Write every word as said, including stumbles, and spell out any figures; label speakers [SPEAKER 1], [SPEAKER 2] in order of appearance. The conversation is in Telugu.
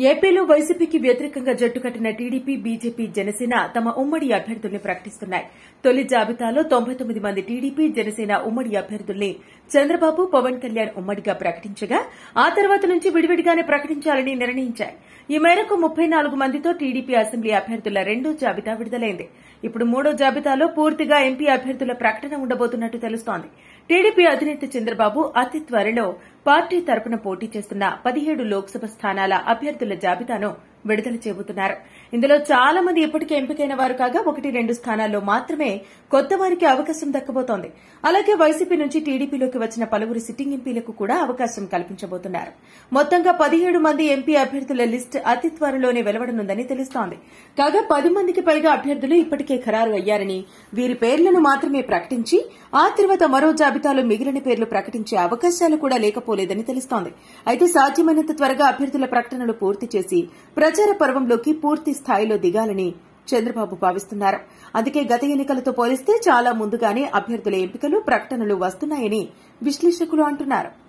[SPEAKER 1] ఏపీలో వైసీపీకి వ్యతిరేకంగా జట్టు కట్టిన టీడీపీ, బీజేపీ, జనసేన తమ ఉమ్మడి అభ్యర్థుల్ని ప్రకటిస్తున్నాయి. తొలి జాబితాలో తొంభై తొమ్మిది మంది టీడీపీ, జనసేన ఉమ్మడి అభ్యర్థుల్ని చంద్రబాబు, పవన్ కళ్యాణ్ ఉమ్మడిగా ప్రకటించగా ఆ తర్వాత నుంచి విడివిడిగానే ప్రకటించాలని నిర్ణయించాయి. ఈ మేరకు ముప్పై నాలుగు మందితో టీడీపీ అసెంబ్లీ అభ్యర్థుల రెండో జాబితా విడుదలైంది. ఇప్పుడు మూడో జాబితాలో పూర్తిగా ఎంపీ అభ్యర్థుల ప్రకటన ఉండబోతున్నట్టు తెలుస్తోంది. టీడీపీ అధినేత చంద్రబాబు అతి త్వరలో పార్టీ తరపున పోటీ చేస్తున్న పదిహేడు లోక్సభ స్థానాల అభ్యర్థుల జాబితాను విడుదల చేయబోతున్నారు. ఇందులో చాలా మంది ఇప్పటికే ఎంపికైన వారు కాగా ఒకటి రెండు స్థానాల్లో మాత్రమే కొత్త వారికి అవకాశం దక్కబోతోంది. అలాగే వైసీపీ నుంచి టీడీపీలోకి వచ్చిన పలువురు సిట్టింగ్ ఎంపీలకు కూడా అవకాశం కల్పించబోతున్నారు. మొత్తంగా పదిహేడు మంది ఎంపీ అభ్యర్థుల లిస్టు అతి త్వరలోనే వెలువడనుందని తెలుస్తోంది. కాగా పది మందికి పైగా అభ్యర్థులు ఇప్పటికే ఖరారు అయ్యారని, వీరి పేర్లను మాత్రమే ప్రకటించి ఆ తర్వాత మరో జాబితాలో మిగిలిన పేర్లు ప్రకటించే అవకాశాలు కూడా లేకపోలేదని తెలుస్తోంది. అయితే సాధ్యమైనంత త్వరగా అభ్యర్థుల ప్రకటనలు పూర్తి చేసి ప్రచార పర్వంలోకి పూర్తి స్థాయిలో దిగాలని చంద్రబాబు భావిస్తున్నారు. అందుకే గత ఎన్నికలతో పోలిస్తే చాలా ముందుగానే అభ్యర్థుల ఎంపికలు, ప్రకటనలు వస్తున్నాయని విశ్లేషకులు అంటున్నారు.